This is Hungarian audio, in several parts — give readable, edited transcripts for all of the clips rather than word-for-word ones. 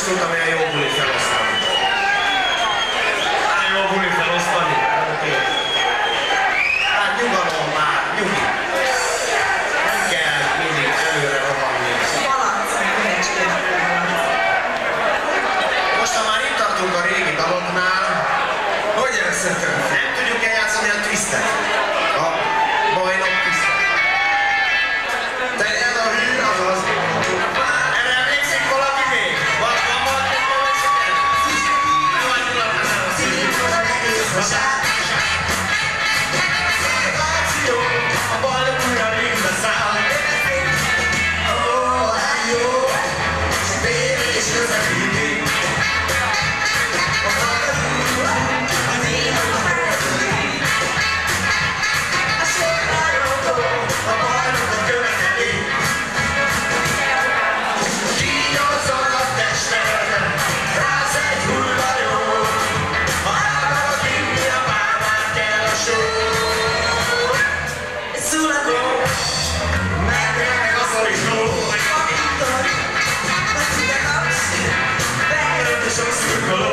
tudtam olyan jó bulit felosztani. Jó bulit felosztani? Hát nyugalom már, nyugi. Nem kell mindig előre rohanni. Most ha már itt tartunk a régi daloknál, hogy elszettem? Nem tudjuk eljátszani a twistet. A bajnok twistet. Terjed a hű, azaz. Erre emlékszik valaki még? Van valaki még emlékszik? A bajnok újra ringbe száll. Ó, hát jó, és tél és közepítik. A bajnokot követeli. Kígyózzon a tested, rász egy hullajó. Ha elmarad inni a pálmát, kell a só. Egy szulagó, megremeg a szorító. Megjött a sok szurkoló.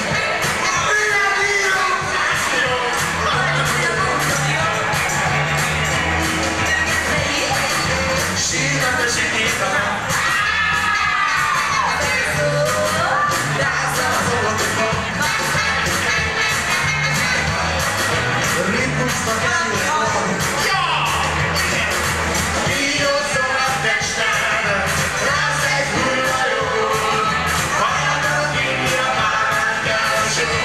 Sírnak a sikítanak. Rázzal az obotukon. Ritmusnak eljöttem. Kígyózzon a tested, rász egy hullajó. Ha elmarad inni a pálmát, kell a só.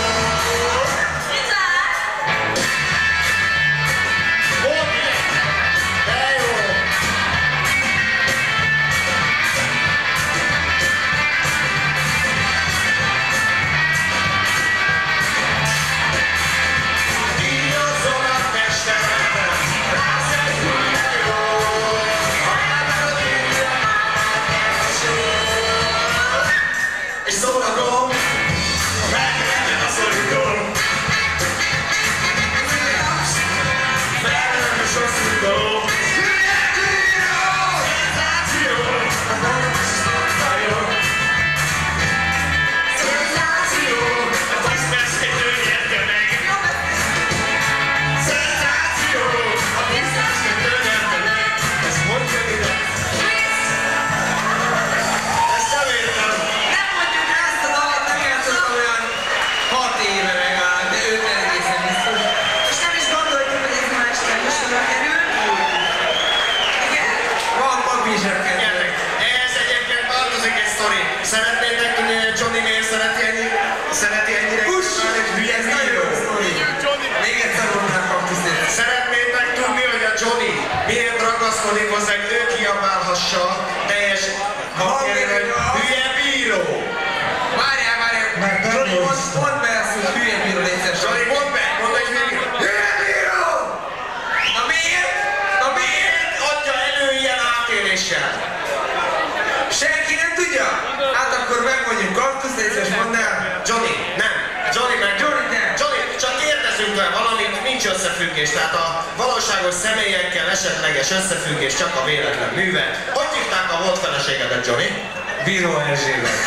Szeretnétek tudni, hogy Johnny miért szereti ennyire kívánni, hogy hülye bíró? Még egyszer mondnám kaktuszét. Szeretnétek tudni, hogy a Johnny miért ragaszkodik hozzá, hogy ő kiabálhassa teljes hangjelent, hogy hülye bíró? Várjál! Johnny, mondd be ezt, hogy hülye bíró egyszer. Johnny, mondd be, hogy hülye bíró. Hülye bíró! Na miért? Adja elő ilyen átéléssel. Senki nem tudja? Hát akkor megmondjuk kaktuszt, és mondd el. Johnny, nem. Johnny, csak kérdezzünk vele valamit, nincs összefüggés. Tehát a valóságos személyekkel esetleges összefüggés csak a véletlen műve. Hogy hívták a volt feleségedet, Johnny? Bíró Erzsébet.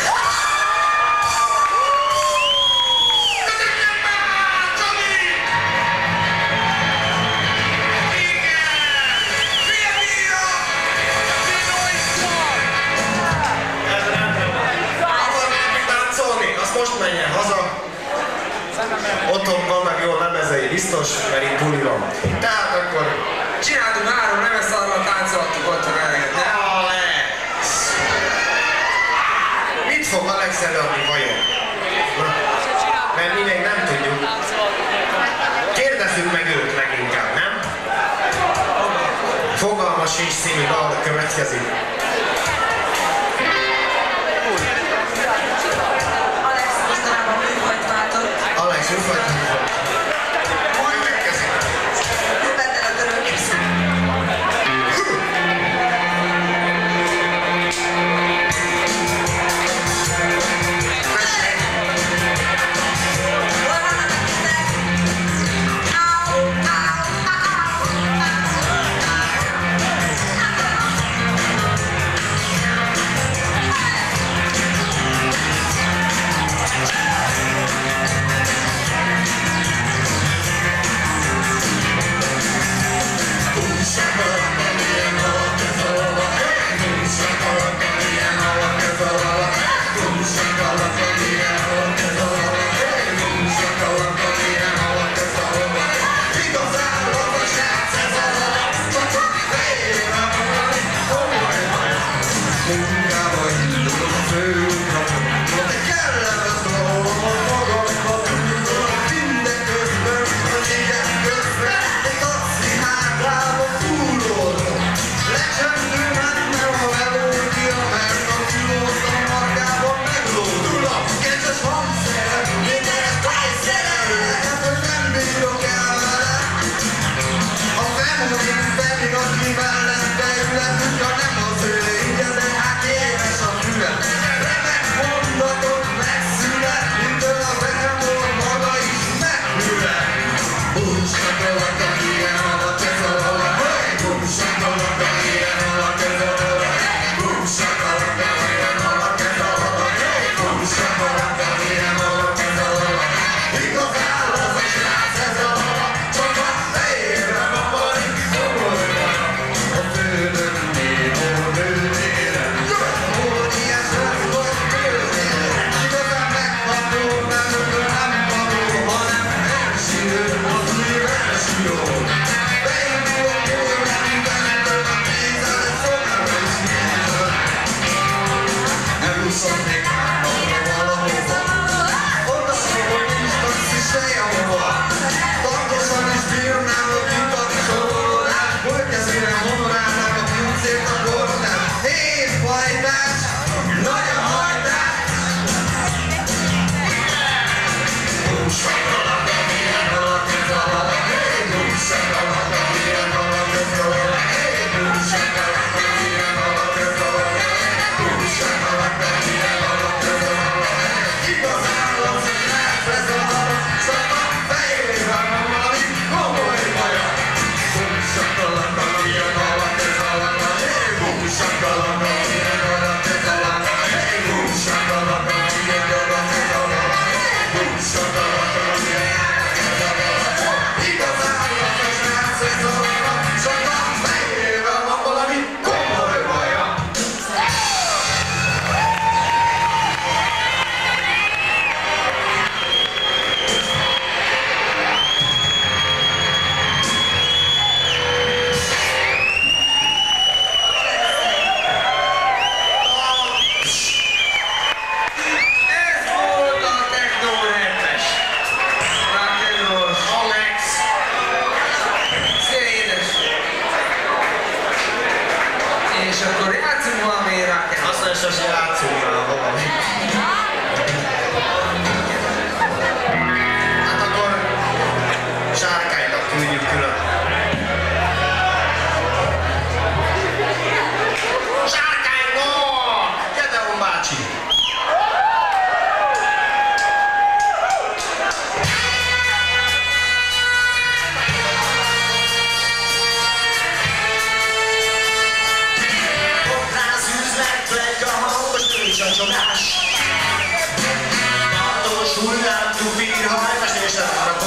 Most menjen haza, otthon vannak jól lemezei biztos, mert itt buli van. Tehát akkor csináltunk 3 lemezt, arra táncoltuk otthon eleget, ne? Mit fog Alex előadni vajon? Mert mi még nem tudjuk. Kérdezzük meg őt leginkább, nem? Fogalmas sincs című dal következik. Alex, úgy vagy? Következik. Vedd el a törölkészet.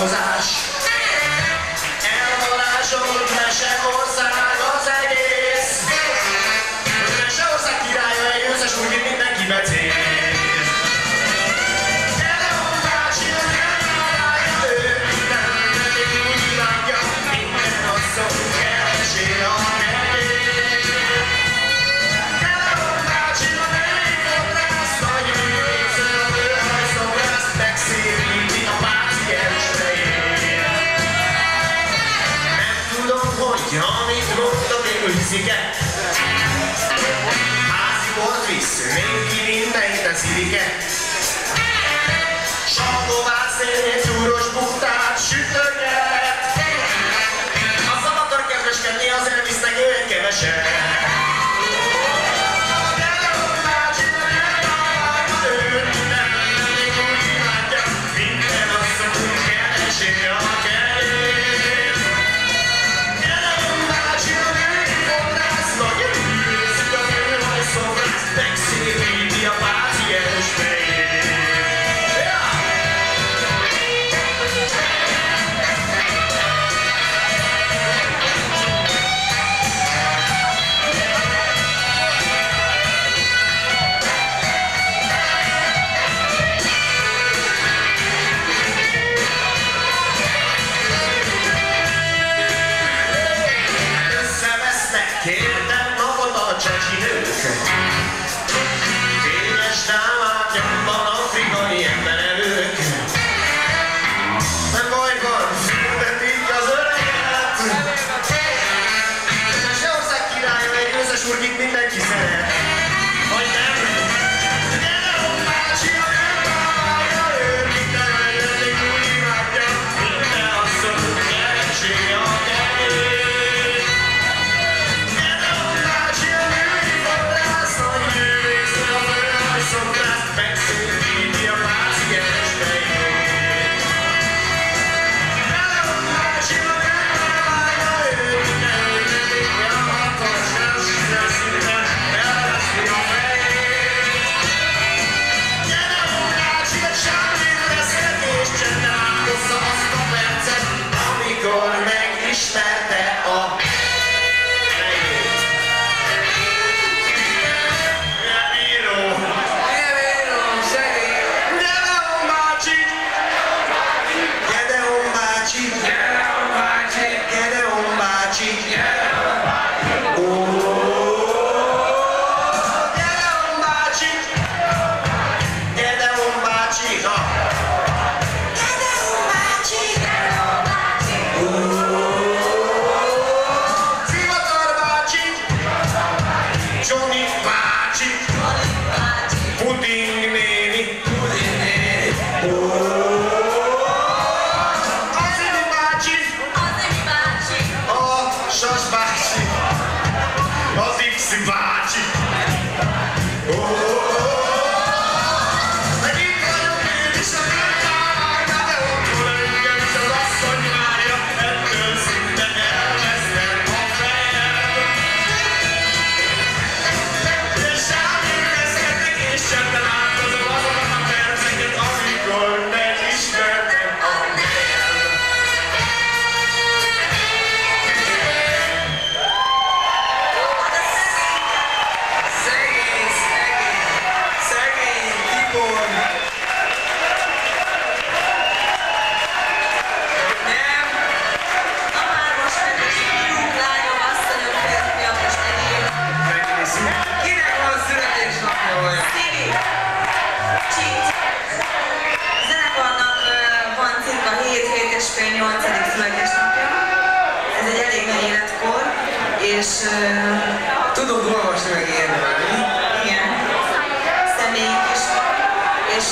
változás. Elvarázsolt Meseország az egész. Meseország királya egy összes úgy, mint mindenki becél. Gedeon bácsi, ő minden úgy imádja, minden asszony keresi a helyét. Gedeon bácsi, a női fodrász, nagy művész, a főhajszobrász, megszépíti a páciens fejét. Nem tudom, hogy amit mondok, én hiszik-e? Házi bort visz, mindenki mindent teszik-e? Salgovát szélét, csúros buktát, sütöget. A szabad akar kedveskedni, az elvisznek őt keveset. Gedeon bácsi, ő minden mindig úgy imádja, minden asszony úgy keresi a helyét. Gedeon bácsi, a női fodrász, nagy művész, a főhajszobrász, megszépíti a páciens fejét. Kérdem napot a csecsinők. Fényes dámák, nyomban afrikai emberelők. Nem baj van, születik az öreget. Meseország királya egy összes urgit mindenki szeret. Vagy nem? Gedeon bácsi, a nővállja, ő minden mindig úgy imádja, minden asszony keresi a helyét. Megszépíti a páciens fejét. Gedeon bácsi, a nővállja, ő minden mindig olyan hatalmas, elsőre szinte elveszi a fejét. Gedeon bácsi, egy sárgébre szeret és csendben áthozza azt a percet, amikor megismerte a tudod olvasni meg érvelni. Igen. Személyünk is van. És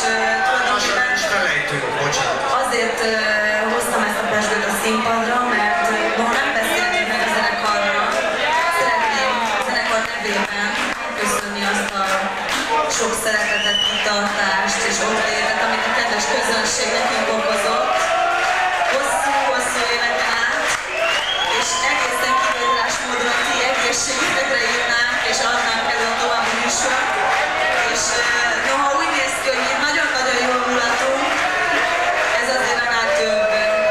tulajdonképpen azért hoztam ezt a pezsgőt a színpadra, mert noha nem beszéltünk meg a zenekarról, szeretném a zenekar nevében köszönni azt a sok szeretetet, kitartást és ottlétet, amit a kedves közönség nekünk okozott. Hosszú éveken át, és egészen kivételes módon ti egészségünkre írnánk, és adnánk elő a további műsort. És noha úgy néz ki, hogy itt nagyon-nagyon jól mulatunk, ez azért legalább több.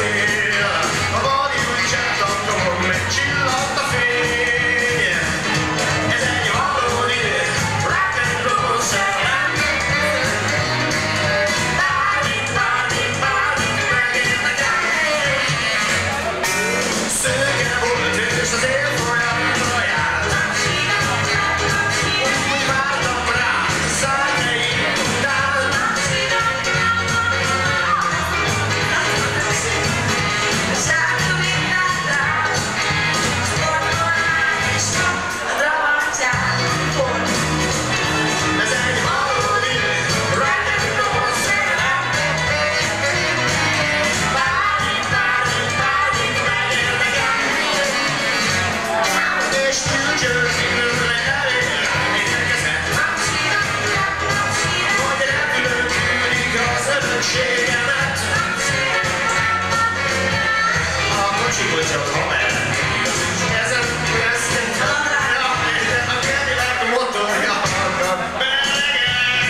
szél, a vadjúj csátlapon megcsillant a fény. Ez egy valódi rock and roll szerelem. Bármit, bármit, bármit megérdekel. Szőke volt és az él folyamra járt. Úgy vártam rá, szárnyaim után. Ez egy valódi rock and roll szerelem. Bármit, bármit, bármit megérdekel. És tücsörszínűre elér, érkezett. Hogy repülőn küldik az örökségemet. A kocsiból csak haver. Ezen vesznek kamerára, de a Cadillac motorja akar belegen.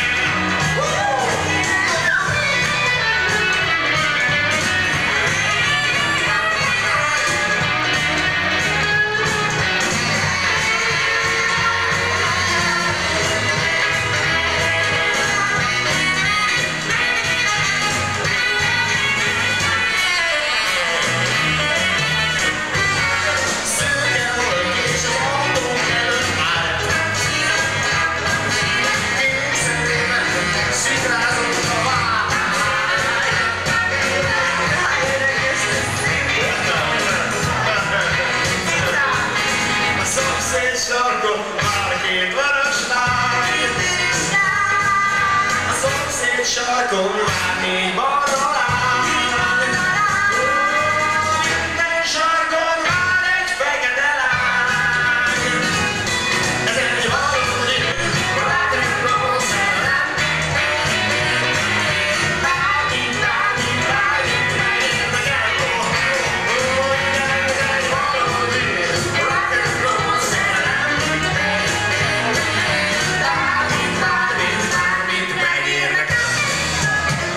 Szőke volt és az autóm előtt állt. Kék szemében szikrázott a vágy. A szomszéd sarkon már két vörös lány. A szomszéd sarkon már négy barna lány. Minden sarkon már egy fekete lány. Ez egy valódi rock and roll szerelem. Bármit, bármit, bármit megérdekel. Ez egy valódi rock and roll szerelem. Bármit, bármit, bármit megérdekel.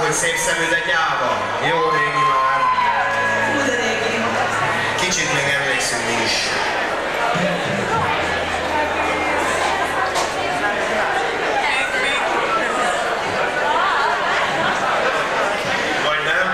hogy szép szemű, de gyáva. Jó régi már. De régi. Kicsit még emlékszünk mi is. Vagy nem?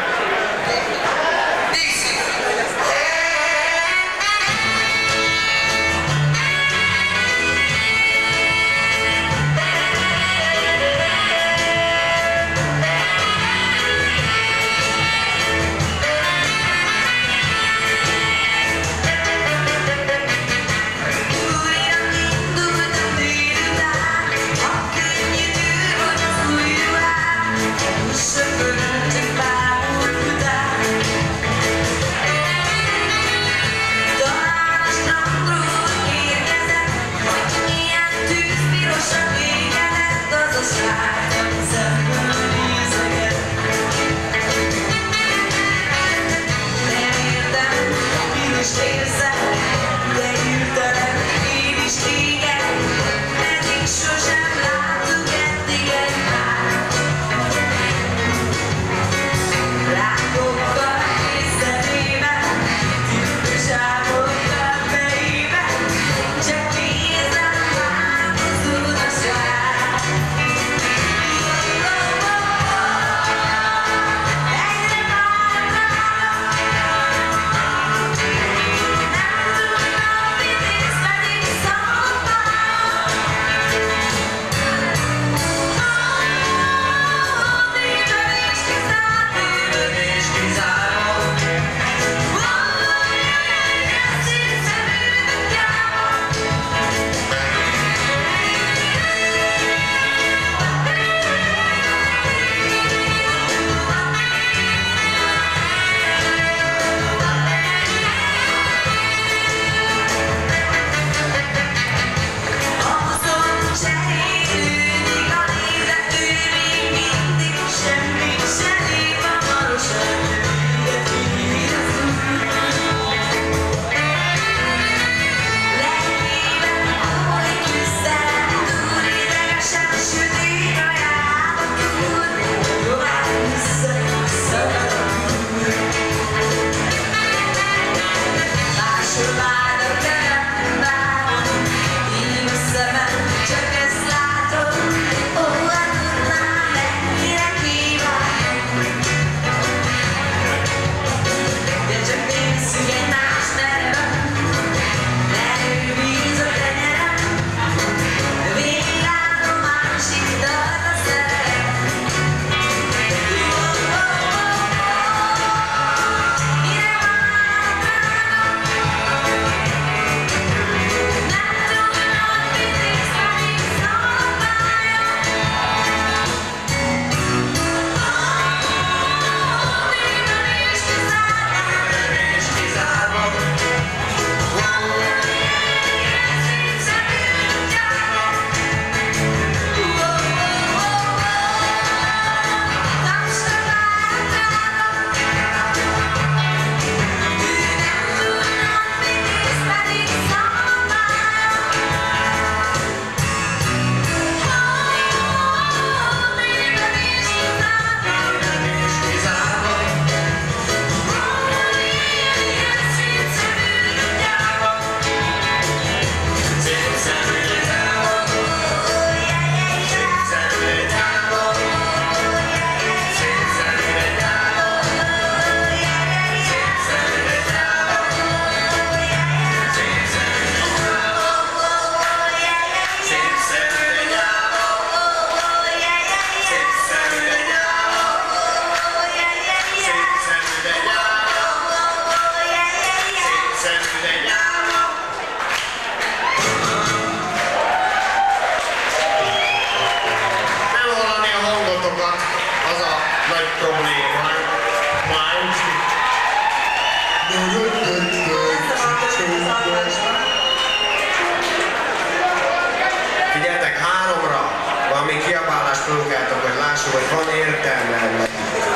Figyeljetek, 3-ra valami kiabálást próbáltok, hogy lássuk, hogy van értelme ennek.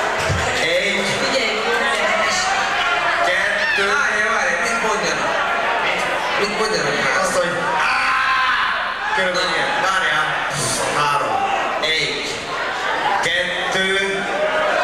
1, 2, Várj, mit mondjanak? Mit mondjanak már? azt, hogy körülbelül ilyen. Várjál. 3, 1, 2,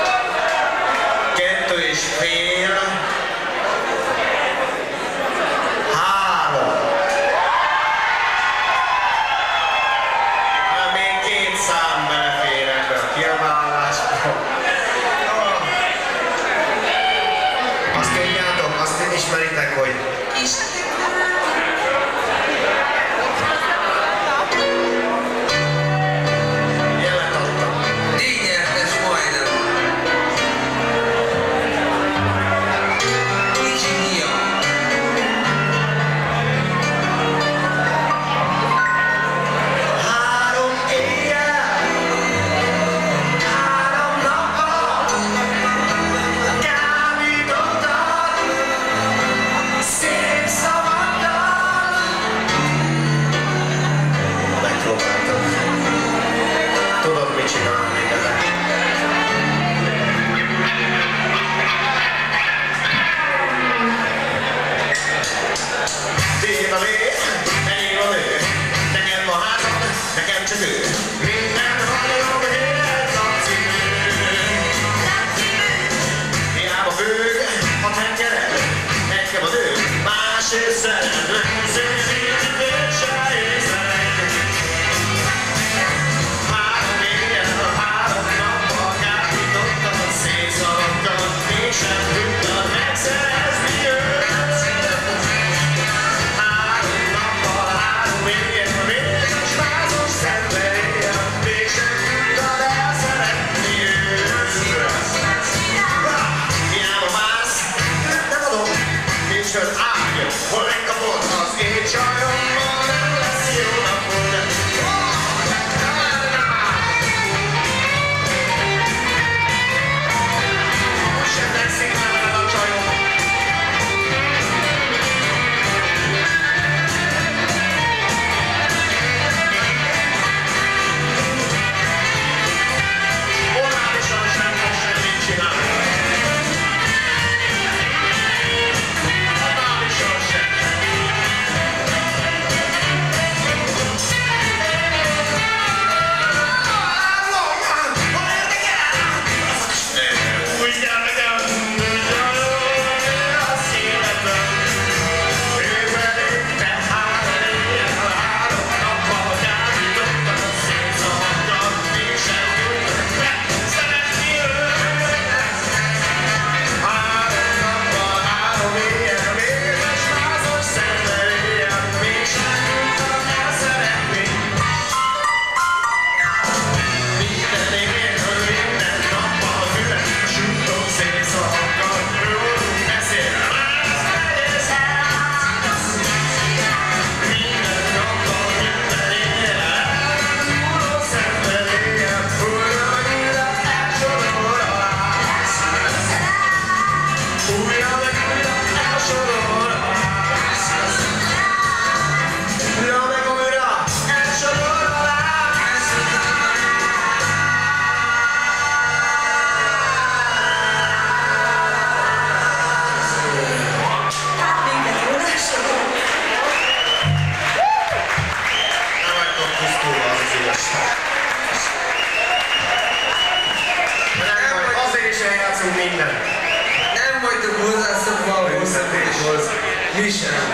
játszunk mindent. Nem vagytok hozzászokva a hosszatéshoz. Mi sem.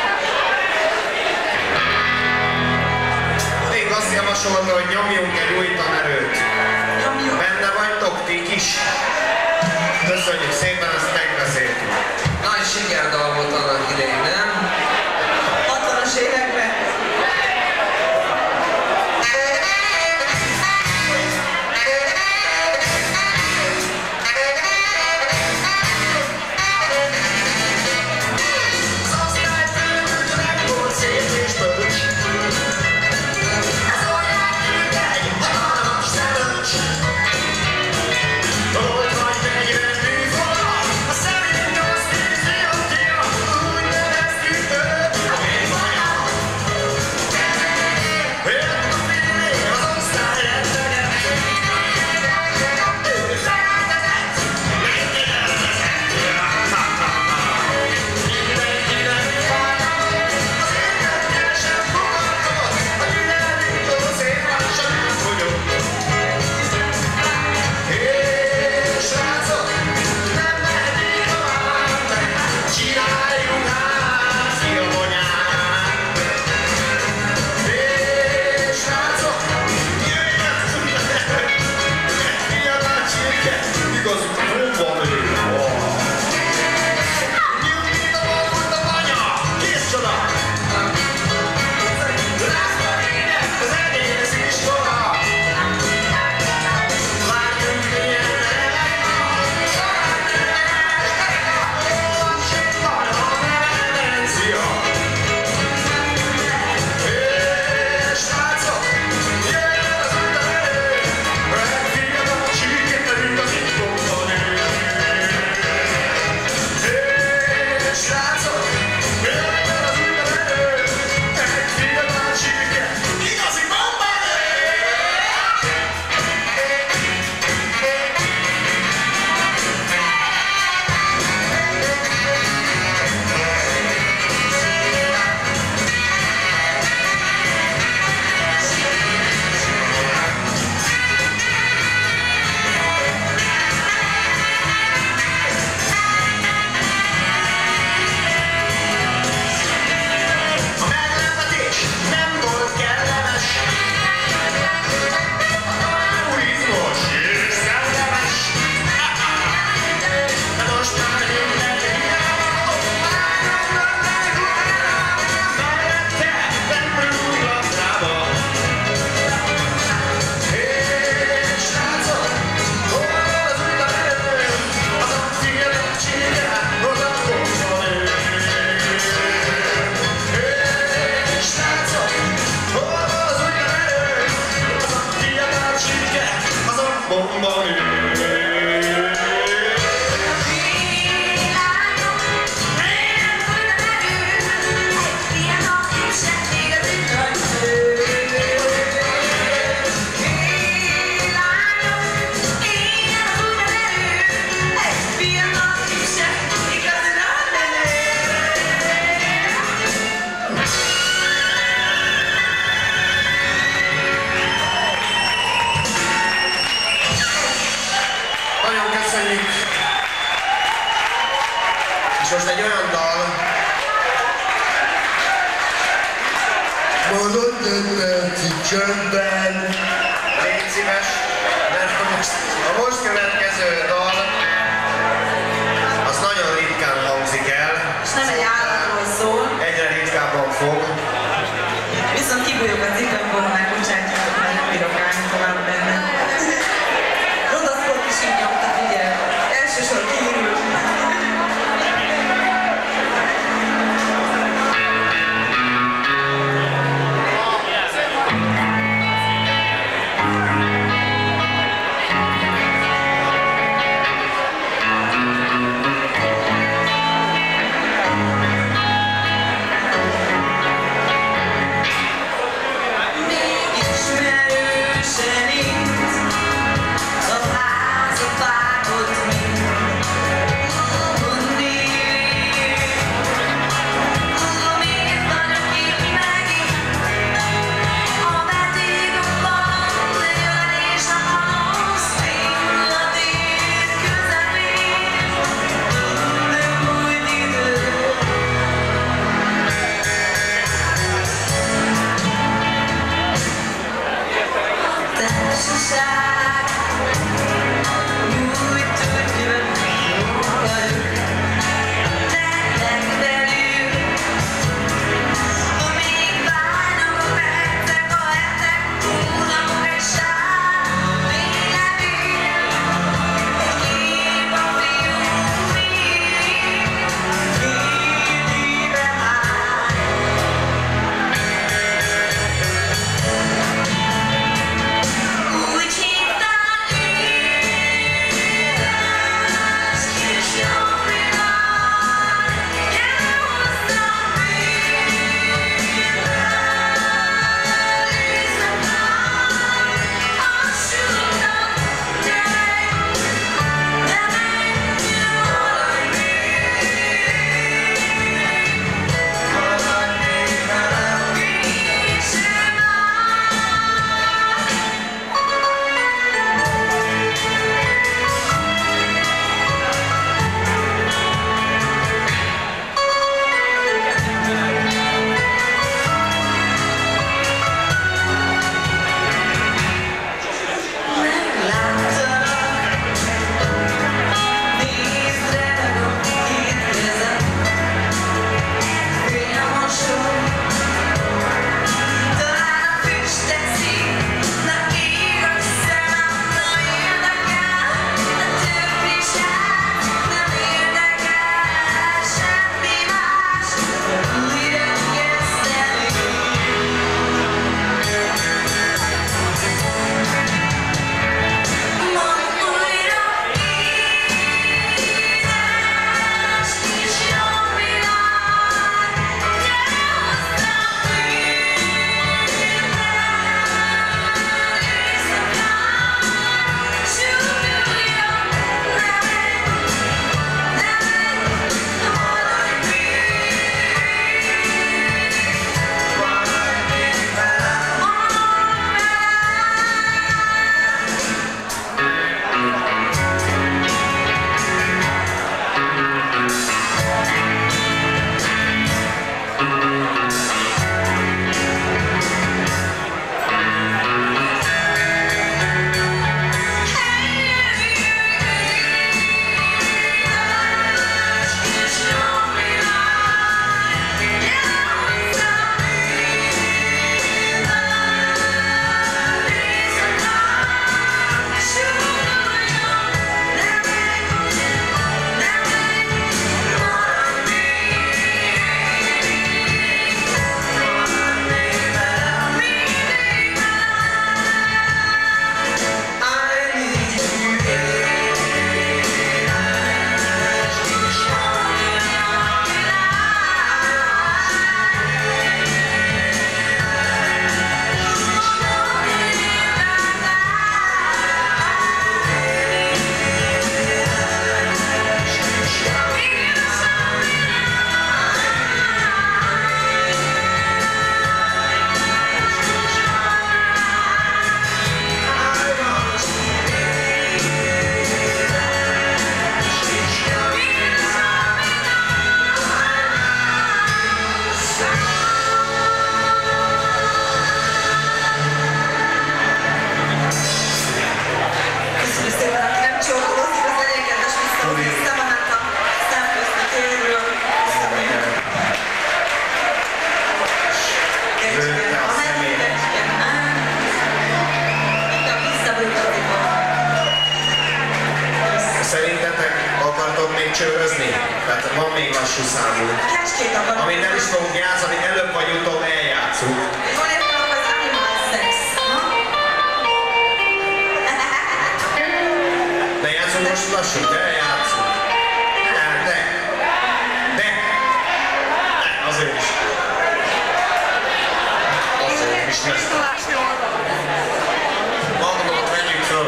Még azt javasolta, hogy nyomjunk egy új tanerőt. Benne vagytok, ti is? Köszönjük szépen, azt megbeszéltük. Nagy sikerdal volt annak idején, nem? 60-as években. És most egy olyan dal, Mondod egy percig csöndben. légy szíves, mert a most következő dal, az nagyon ritkán hangzik el. És nem egy állatról szól. Egyre ritkábban fog. Viszont kibújok a cipőmből, ha megbocsátjátok, mert nem bírok állni tovább benne. Rodaszport is így nyomtat, ugye? Elsősor kiírult. csőrözni. Tehát van még lassú számú. Kecskét akarok. Amit nem is fogunk játszani, előbb vagy utóbb eljátszunk. Jól értem, az animal sex. De játszunk most lassú, de játszunk. De. Azért is. Azért is nem. Magnót vegyük föl.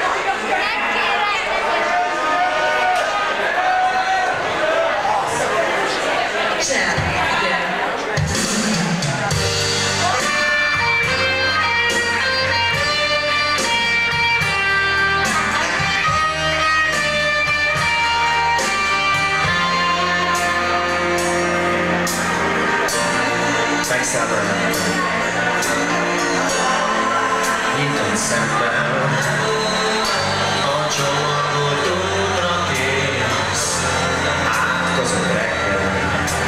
Fekszel velem. Nyitott szemmel. A csomagot útra kész. Átkozott reggel.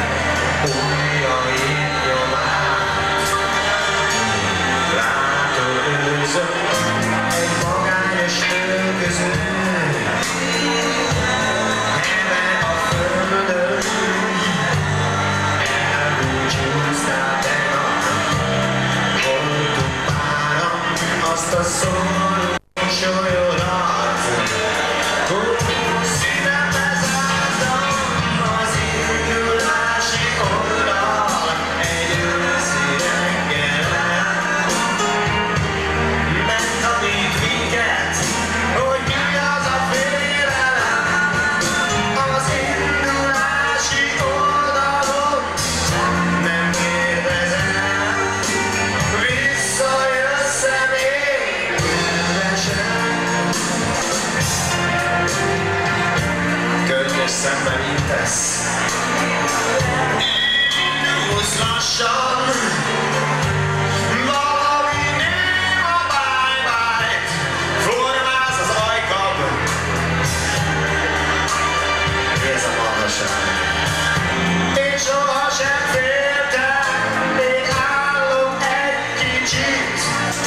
Ujjaid nyomát. Látod őzött egy magányos nő közül. Heved a földön. Elbúcsúztál tegnap. Voltunk páran, azt a szóló mosolyodat. Szívembe zártam az indulási oldal egy őszi reggelen. Megtanít minket, hogy mi az a félelem. Az indulási oldalon nem kérdezem, visszajössz-e még kedvesen? Könyves szemmel intesz. Indulsz lassan, valami néma bye-bye-t formálsz az ajkad. Ez a magasság. És sohasem féltem, még állok egy kicsit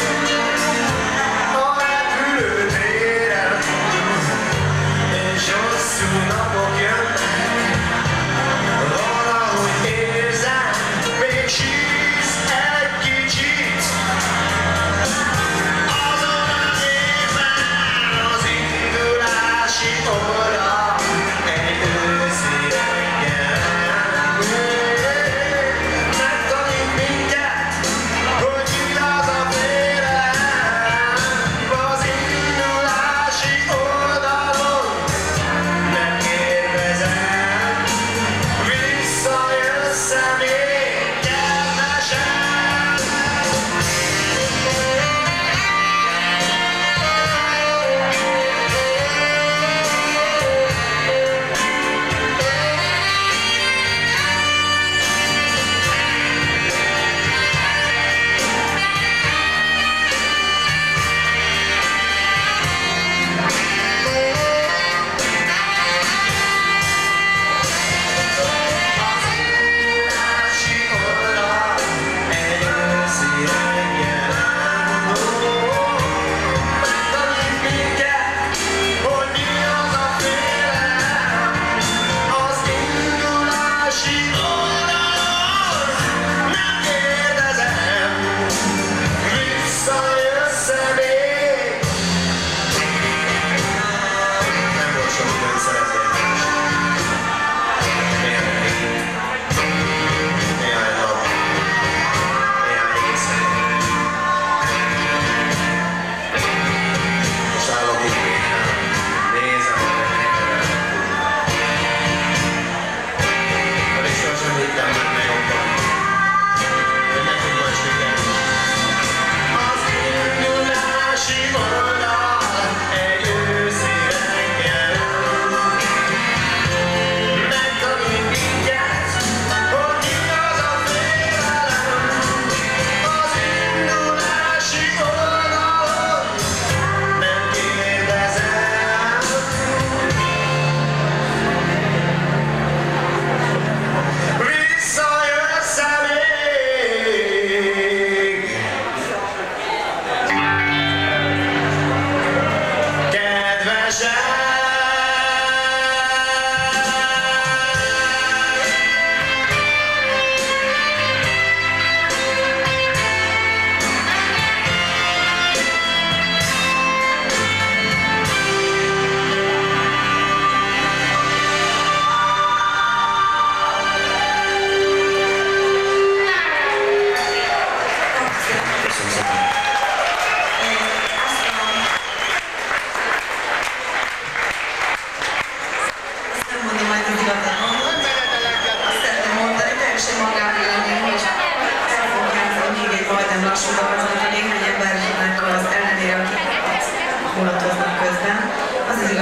a repülőtéren. És hosszú napok jönnek, valahogy érzem, még sísz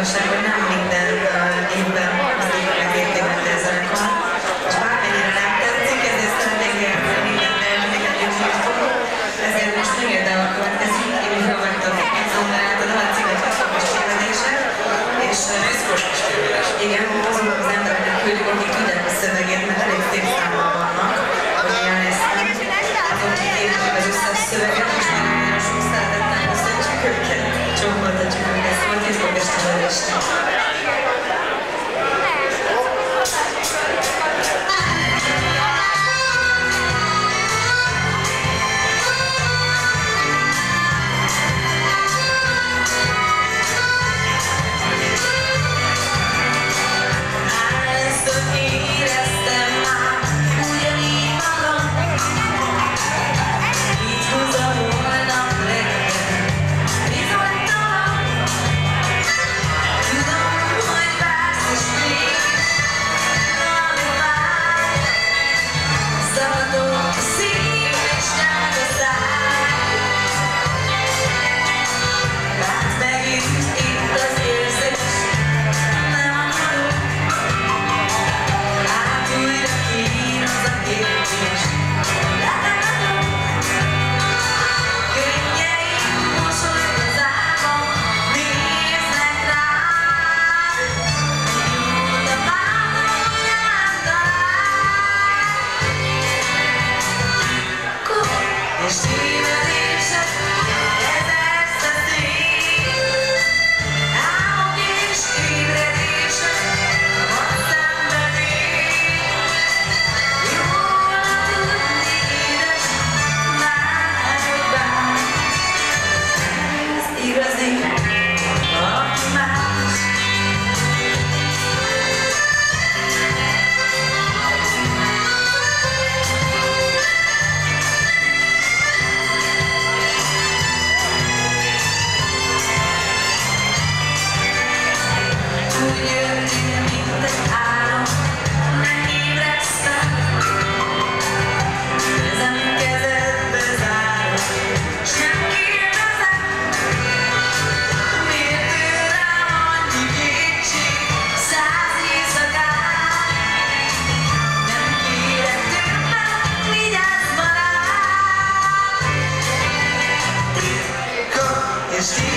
igazság, hogy nem minden évben az évben értékelte a zenekar. És bármennyire nem tetszik, ezért szeretnék játszani mindent, amiket én hívtunk. Ezért most megérdem a következő, én felvettem a zongorát, a dalcímet Piszkos tévedések. És Piszkos kis tévedések. igen, azoknak az embereknek küldjük, akik tudják a szövegét, mert elég szép számmal vannak, hogy elnéztem. Azok, akik értik az összes szöveget, és nagyon sok szeretettel köszöntjük őket, csókoltatjuk őket, szóval Piszkos tévedések. És